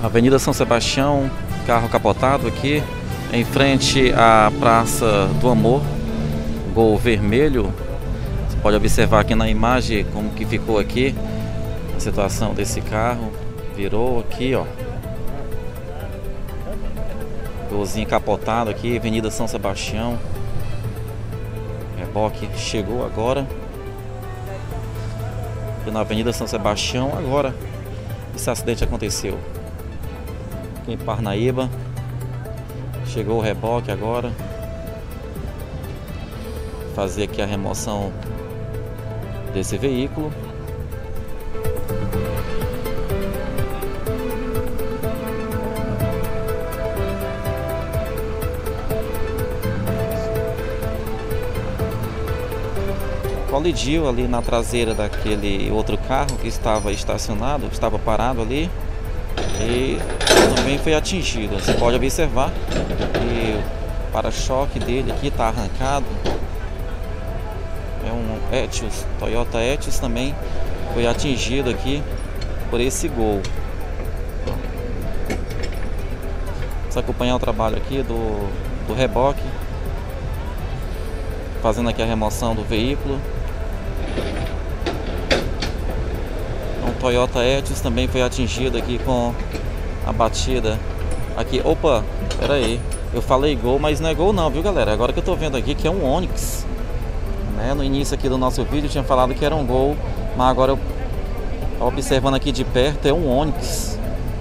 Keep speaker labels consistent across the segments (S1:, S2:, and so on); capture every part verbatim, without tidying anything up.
S1: Avenida São Sebastião, carro capotado aqui, em frente à Praça do Amor, Gol vermelho. Você pode observar aqui na imagem como que ficou aqui a situação desse carro. Virou aqui, ó. Golzinho capotado aqui, Avenida São Sebastião. Reboque chegou agora. Aqui na Avenida São Sebastião, agora esse acidente aconteceu. Aqui em Parnaíba. Chegou o reboque agora. Fazer aqui a remoção desse veículo. Colidiu ali na traseira daquele outro carro que estava estacionado, que estava parado ali, e também foi atingido. Você pode observar que o para-choque dele aqui está arrancado. É um Etios, Toyota Etios, também foi atingido aqui por esse Gol. Vamos acompanhar o trabalho aqui do, do reboque, fazendo aqui a remoção do veículo. Toyota Etios também foi atingido aqui com a batida aqui. Opa, pera aí, eu falei Gol, mas não é Gol não, viu galera? Agora que eu tô vendo aqui que é um Onix, né? No início aqui do nosso vídeo eu tinha falado que era um Gol, mas agora eu observando aqui de perto é um Onix,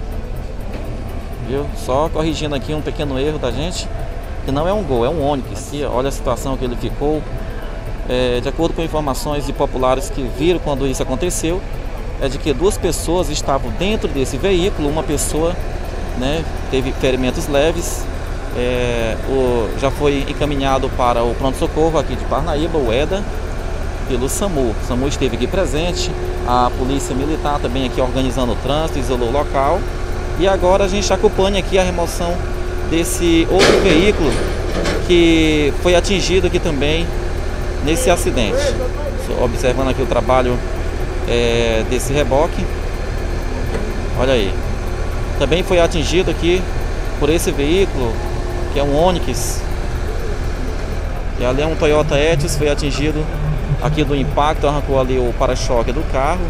S1: viu? Só corrigindo aqui um pequeno erro da gente, que não é um Gol, é um Onix. Aqui, olha a situação que ele ficou. É, de acordo com informações de populares que viram quando isso aconteceu, é de que duas pessoas estavam dentro desse veículo. Uma pessoa, né, teve ferimentos leves, é, o, já foi encaminhado para o pronto-socorro aqui de Parnaíba, o EDA, pelo SAMU. O SAMU esteve aqui presente, a polícia militar também aqui organizando o trânsito, isolou o local. E agora a gente acompanha aqui a remoção desse outro veículo que foi atingido aqui também nesse acidente. Observando aqui o trabalho É, desse reboque, olha aí, também foi atingido aqui por esse veículo que é um Onix, e ali é um Toyota Etios, foi atingido aqui do impacto, arrancou ali o para-choque do carro.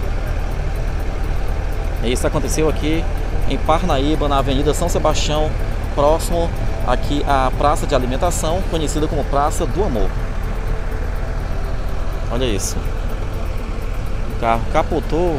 S1: E isso aconteceu aqui em Parnaíba, na Avenida São Sebastião, próximo aqui à praça de alimentação, conhecida como Praça do Amor. Olha isso. O carro capotou.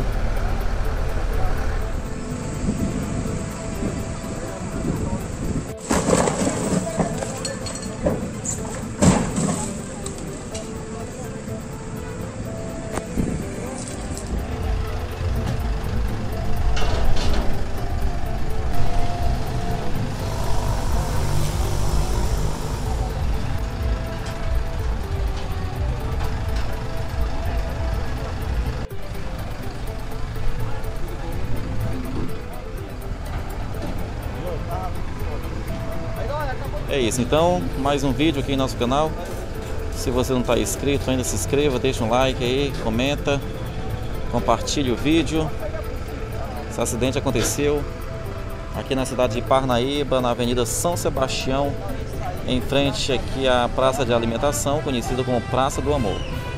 S1: É isso, então, mais um vídeo aqui no nosso canal. Se você não está inscrito ainda, se inscreva, deixa um like aí, comenta, compartilhe o vídeo. Esse acidente aconteceu aqui na cidade de Parnaíba, na Avenida São Sebastião, em frente aqui à praça de alimentação, conhecida como Praça do Amor.